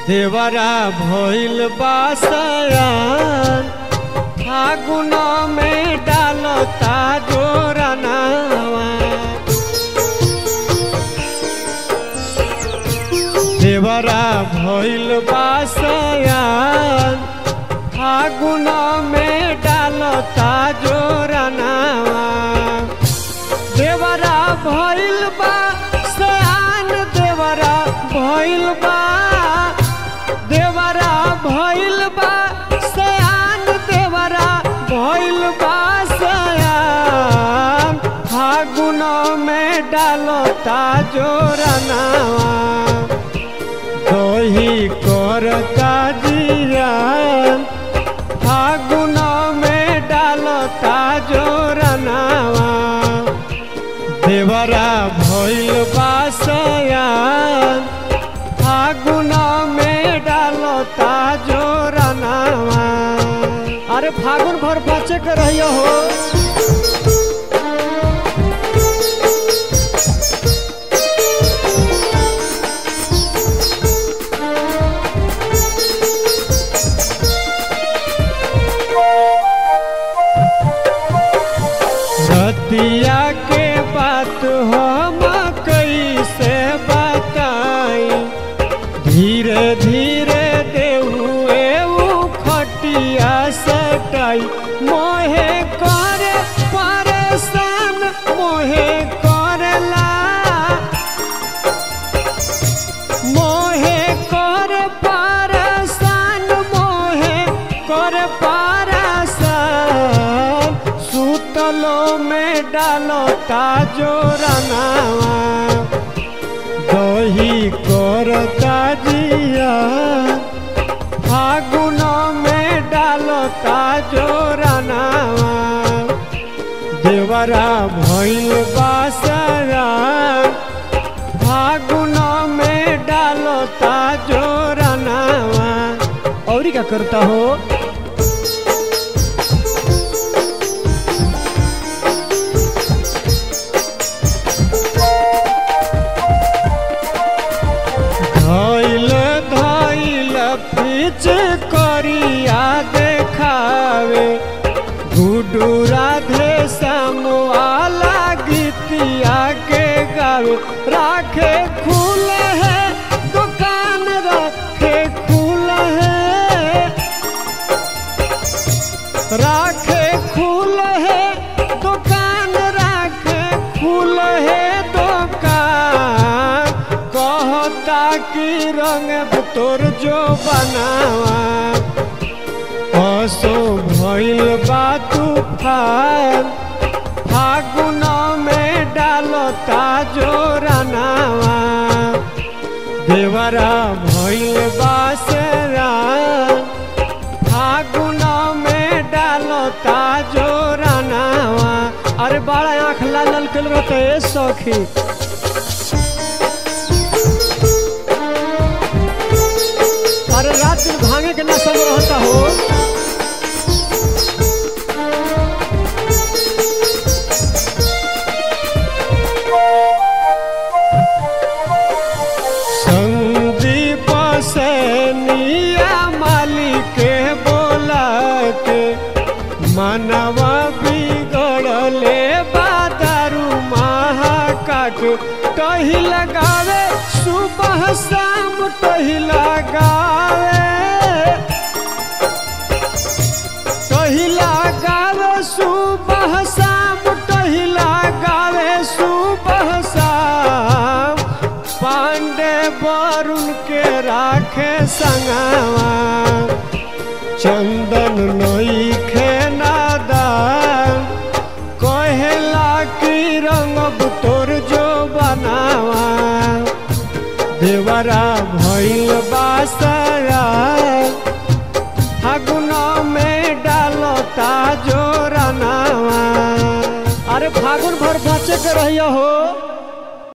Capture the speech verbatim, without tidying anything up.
देवरा भइल बासयान फागुन में डालता जोरनावा। देवरा भइल बासयान फागुन में डालता जोरनावा। देवरा भइल बासयान देवरा भइल बा देवरा भइल बासयान देवरा भइल बासयान फागुन में डालता जोरनावा। दही करता जियान फागुन में डालता जोरनावा। देवरा भइल बासयान फागुन में डालता जोरनावा। अरे फागुन भर बचे के रहियो हो। रतिया के बात हम कैसे बताई। धीरे धीरे देहुए खटिया सटाई। मोहे करे परेशान मोहे करेला मोहे करे परेशान मोहे करे परेशान। सुतलो में डालता जोरनावा। दही करता जिया फागुन में डालता जोरनावा। देवरा भइल बासयान फागुन में डालता जोरनावा। और क्या करता हो। धइल धइल पीछ करिया देखावे। गुडू राधे समवाला गीतिया के गावे। राखे खुले है दुकान राखे खुले है राखे खुले है दुकान राखे खुले है दुकान। कहता कि रंग तोर जो बनावा। असो भइल बा तूफान फागुन में डालता जोरनावा। देवरा भइल बासयान फागुन में डालता जोरनावा। अरे बड़ा आँख लाल लाल कल रहते सखी। अरे रात दिन भांगे के नशा में रहता हो। संदीप सैनिया मालिक के बोला के मनवा बिगड़ले बादारू महाका के। टही लगावे सुबह शाम टही लगावे टही लगावे सुबह शाम टही लगावे सुबह शाम। पांडे वरुण के राखे संगवा। चंदन नइखे नादान कहेला कि रंग तोर जो बनावा। देवरा भइल बासयान फागुन में डालता जोरनावा। अरे फागुन भर बचे के रहियो हो।